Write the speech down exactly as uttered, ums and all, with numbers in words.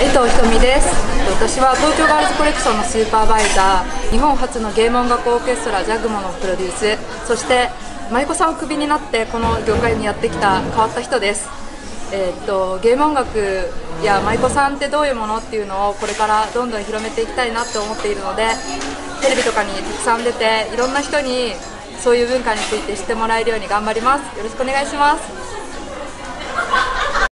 江藤ひとみです。私は東京ガールズコレクションのスーパーバイザー、日本初のゲーム音楽オーケストラジャグモのプロデュース、そして舞妓さんをクビになってこの業界にやってきた変わった人です。えー、っとゲーム音楽や舞妓さんってどういうものっていうのをこれからどんどん広めていきたいなって思っているので、テレビとかにたくさん出ていろんな人にそういう文化について知ってもらえるように頑張ります。よろしくお願いします。